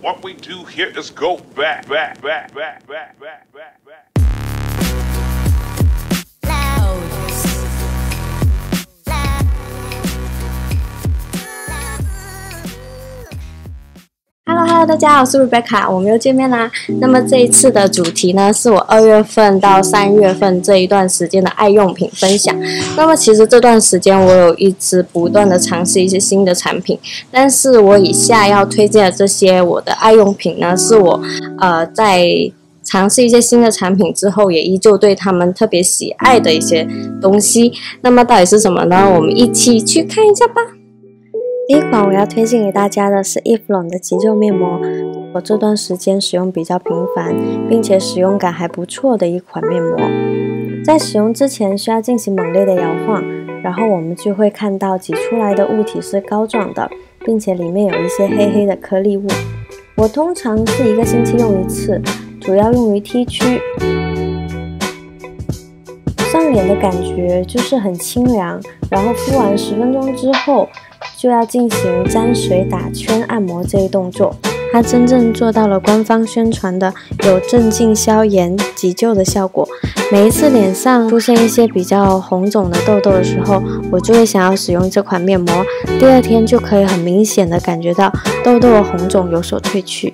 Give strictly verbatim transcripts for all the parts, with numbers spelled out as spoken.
What we do here is go back, back, back, back, back, back, back, back. Hello Hello， 大家好，我是 Rebecca， 我们又见面啦。那么这一次的主题呢，是我二月份到三月份这一段时间的爱用品分享。那么其实这段时间我有一直不断的尝试一些新的产品，但是我以下要推荐的这些我的爱用品呢，是我呃在尝试一些新的产品之后，也依旧对他们特别喜爱的一些东西。那么到底是什么呢？我们一起去看一下吧。第一款我要推荐给大家的是 Eve Lom 的急救面膜，我这段时间使用比较频繁，并且使用感还不错的一款面膜。在使用之前需要进行猛烈的摇晃，然后我们就会看到挤出来的物体是膏状的，并且里面有一些黑黑的颗粒物。我通常是一个星期用一次，主要用于 T 区。上脸的感觉就是很清凉，然后敷完十分钟之后就要进行沾水打圈按摩这一动作，它真正做到了官方宣传的有镇静消炎急救的效果。每一次脸上出现一些比较红肿的痘痘的时候，我就会想要使用这款面膜，第二天就可以很明显的感觉到痘痘的红肿有所褪去。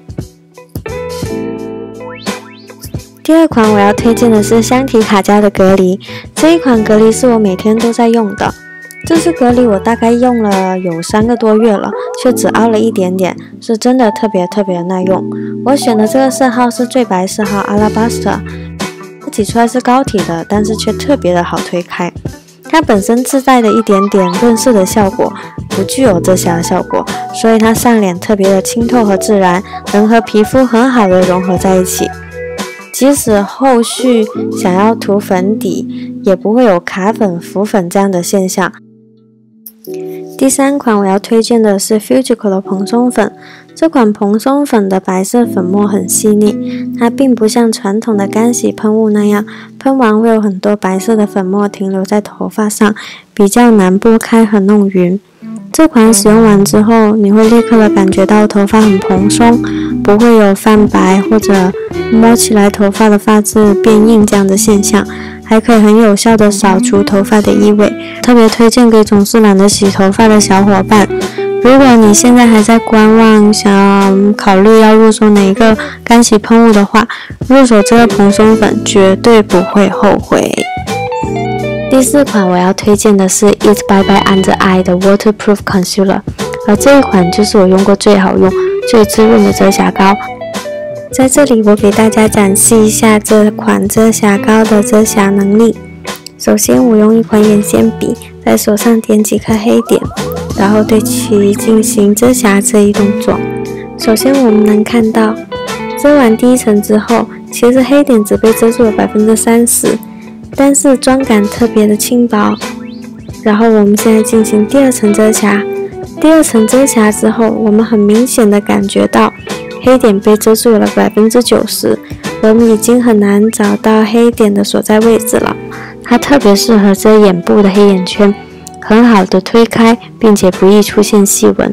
第二款我要推荐的是香缇卡家的隔离，这一款隔离是我每天都在用的。这支隔离我大概用了有三个多月了，却只凹了一点点，是真的特别特别的耐用。我选的这个色号是最白色号 Alabaster， 它挤出来是膏体的，但是却特别的好推开。它本身自带的一点点润色的效果，不具有遮瑕的效果，所以它上脸特别的清透和自然，能和皮肤很好的融合在一起。即使后续想要涂粉底，也不会有卡粉、浮粉这样的现象。第三款我要推荐的是 Fujico 的蓬松粉，这款蓬松粉的白色粉末很细腻，它并不像传统的干洗喷雾那样，喷完会有很多白色的粉末停留在头发上，比较难拨开和弄匀。这款使用完之后，你会立刻的感觉到头发很蓬松，不会有泛白或者摸起来头发的发质变硬这样的现象，还可以很有效的扫除头发的异味，特别推荐给总是懒得洗头发的小伙伴。如果你现在还在观望，想要考虑要入手哪一个干洗喷雾的话，入手这个蓬松粉绝对不会后悔。第四款我要推荐的是 It's Bye Bye Under Eye 的 Waterproof Concealer， 而这一款就是我用过最好用、最滋润的遮瑕膏。在这里我给大家展示一下这款遮瑕膏的遮瑕能力。首先我用一款眼线笔在手上点几颗黑点，然后对其进行遮瑕这一动作。首先我们能看到，遮完第一层之后，其实黑点只被遮住了 百分之三十， 但是妆感特别的轻薄。然后我们现在进行第二层遮瑕，第二层遮瑕之后，我们很明显的感觉到黑点被遮住了 百分之九十， 我们已经很难找到黑点的所在位置了。它特别适合遮眼部的黑眼圈，很好的推开，并且不易出现细纹。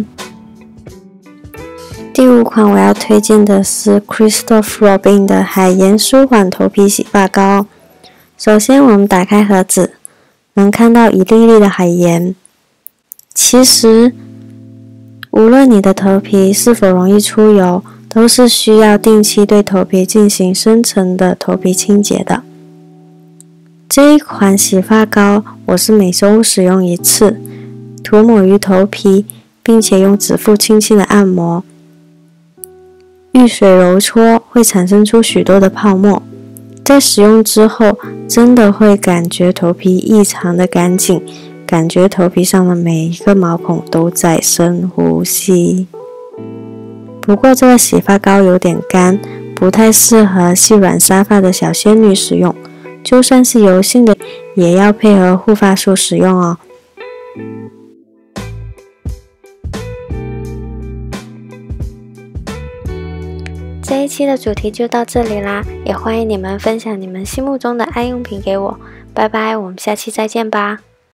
第五款我要推荐的是 Christophe Robin 的海盐舒缓头皮洗发膏。首先我们打开盒子，能看到一粒粒的海盐。其实无论你的头皮是否容易出油，都是需要定期对头皮进行深层的头皮清洁的。这一款洗发膏我是每周使用一次，涂抹于头皮，并且用指腹轻轻的按摩，遇水揉搓会产生出许多的泡沫，在使用之后真的会感觉头皮异常的干净，感觉头皮上的每一个毛孔都在深呼吸。不过这个洗发膏有点干，不太适合细软沙发的小仙女使用，就算是油性的也要配合护发素使用哦。这一期的主题就到这里啦，也欢迎你们分享你们心目中的爱用品给我。拜拜，我们下期再见吧。